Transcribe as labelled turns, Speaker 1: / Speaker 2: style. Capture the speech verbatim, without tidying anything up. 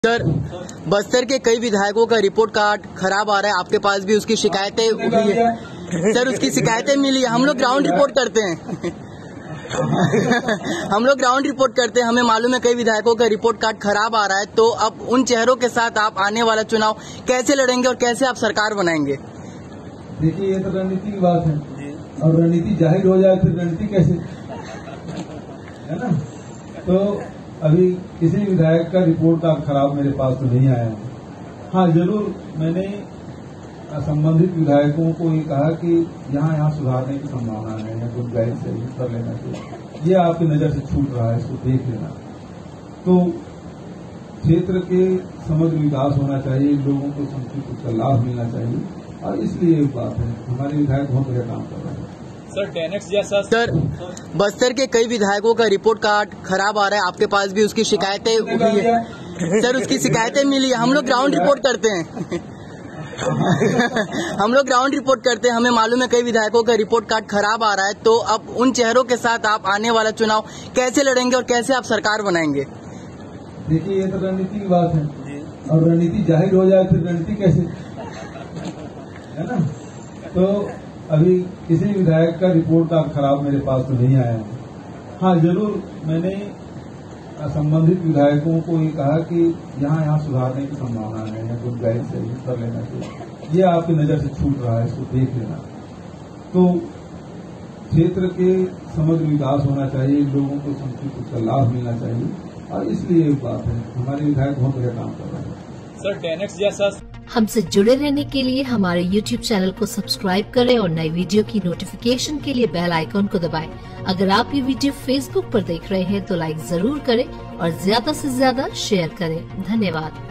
Speaker 1: Sir, Bastar के कई विधायकों का रिपोर्ट कार्ड खराब आ रहा है, आपके पास भी उसकी शिकायतें हुई है। सर, उसकी शिकायतें मिली है। हम लोग ग्राउंड रिपोर्ट करते हैं हम लोग ग्राउंड रिपोर्ट करते हैं। हमें मालूम है कई विधायकों का रिपोर्ट कार्ड खराब आ रहा है। तो अब उन चेहरों के साथ आप आने वाला चुनाव कैसे लड़ेंगे और कैसे आप सरकार बनाएंगे?
Speaker 2: देखिए, ये तो रणनीति की बात है और रणनीति जाहिर हो जाए फिर रणनीति कैसे, है ना? तो अभी किसी विधायक का रिपोर्ट कार्ड खराब मेरे पास तो नहीं आया है। हाँ, जरूर मैंने संबंधित विधायकों को ये कहा कि यहाँ यहाँ सुधारने की संभावना है या कुछ गाइड से कर लेना चाहिए। ये आपकी नजर से छूट रहा है, इसको देख लेना। तो क्षेत्र के समग्र विकास होना चाहिए, लोगों को समुचित उसका लाभ मिलना चाहिए और इसलिए एक बात है, हमारे विधायक बहुत बढ़िया काम कर रहे हैं।
Speaker 3: सर, टेनेक्स जैसा
Speaker 1: सर, बस्तर के कई विधायकों का रिपोर्ट कार्ड खराब आ रहा है, आपके पास भी उसकी शिकायतें हुई है। सर, उसकी शिकायतें मिली है। हम लोग ग्राउंड रिपोर्ट करते हैं हम लोग ग्राउंड रिपोर्ट करते हैं। हमें मालूम है कई विधायकों का रिपोर्ट कार्ड खराब आ रहा है। तो अब उन चेहरों के साथ आप आने वाला चुनाव कैसे लड़ेंगे और कैसे आप सरकार बनाएंगे?
Speaker 2: देखिए, ये तो रणनीति की बात है और रणनीति जाहिर हो जाए फिर रणनीति कैसे, है ना? तो अभी किसी विधायक का रिपोर्ट कार्ड खराब मेरे पास तो नहीं आया है। हाँ, जरूर मैंने संबंधित विधायकों को ये कहा कि यहाँ यहाँ सुधारने की संभावना है या कुछ गाइड से कर लेना चाहिए। ये आपकी नजर से छूट रहा है, इसको देख लेना। तो क्षेत्र के समग्र विकास होना चाहिए, लोगों को समुचित उसका लाभ मिलना चाहिए और इसलिए एक बात है, हमारे विधायक बहुत बढ़िया काम कर रहे हैं।
Speaker 3: सर, टेनेक्स जैसा
Speaker 4: हमसे जुड़े रहने के लिए हमारे यूट्यूब चैनल को सब्सक्राइब करें और नई वीडियो की नोटिफिकेशन के लिए बेल आइकॉन को दबाएं। अगर आप ये वीडियो फेसबुक पर देख रहे हैं तो लाइक जरूर करें और ज्यादा से ज्यादा शेयर करें। धन्यवाद।